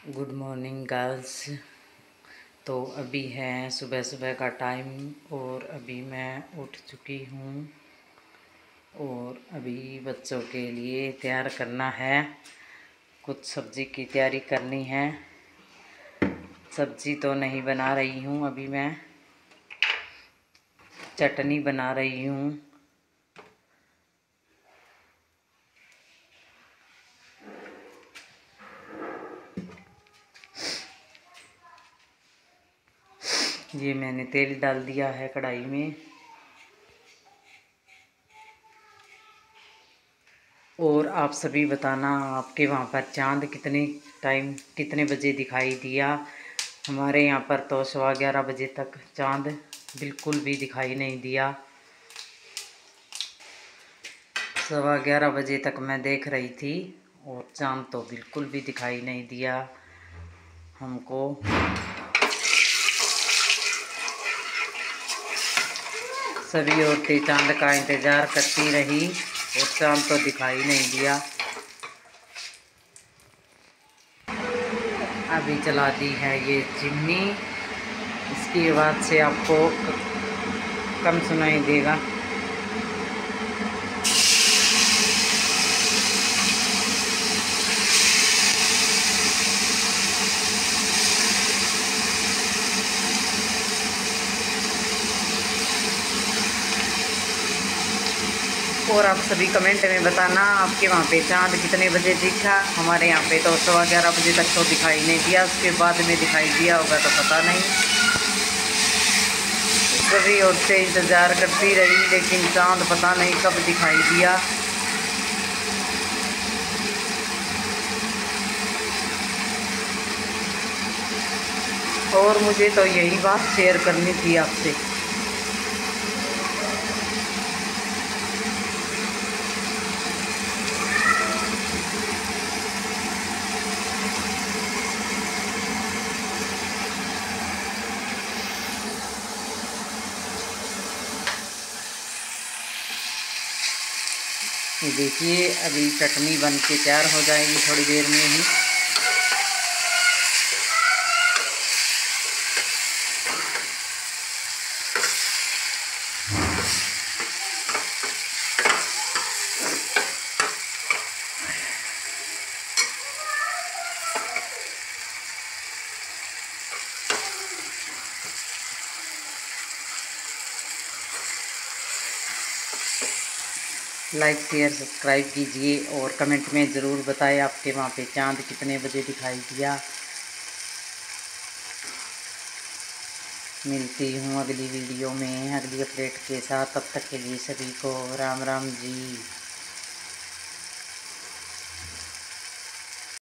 Good morning girls. तो अभी है सुबह सुबह का टाइम और अभी मैं उठ चुकी हूँ और अभी बच्चों के लिए तैयार करना है, कुछ सब्ज़ी की तैयारी करनी है। सब्ज़ी तो नहीं बना रही हूँ, अभी मैं चटनी बना रही हूँ। ये मैंने तेल डाल दिया है कढ़ाई में और आप सभी बताना आपके वहाँ पर चाँद कितने बजे दिखाई दिया। हमारे यहाँ पर तो 11:15 बजे तक चाँद बिल्कुल भी दिखाई नहीं दिया। 11:15 बजे तक मैं देख रही थी और चाँद तो बिल्कुल भी दिखाई नहीं दिया हमको। सभी औरतें चाँद का इंतज़ार करती रही और चाँद तो दिखाई नहीं दिया। अभी चला दी है ये चिमनी, इसकी आवाज़ से आपको कम सुनाई देगा। और आप सभी कमेंट में बताना आपके वहाँ पे चाँद कितने बजे दिखा। हमारे यहाँ पे तो 11:15 बजे तक तो दिखाई नहीं दिया, उसके बाद में दिखाई दिया होगा तो पता नहीं। सभी औरतें इंतज़ार करती रही लेकिन चाँद पता नहीं कब दिखाई दिया। और मुझे तो यही बात शेयर करनी थी आपसे। ये देखिए अभी चटनी बन के तैयार हो जाएगी थोड़ी देर में ही। लाइक शेयर सब्सक्राइब कीजिए और कमेंट में ज़रूर बताएं आपके वहाँ पे चाँद कितने बजे दिखाई दिया। मिलती हूँ अगली वीडियो में अगली अपडेट के साथ। तब तक के लिए सभी को राम राम जी।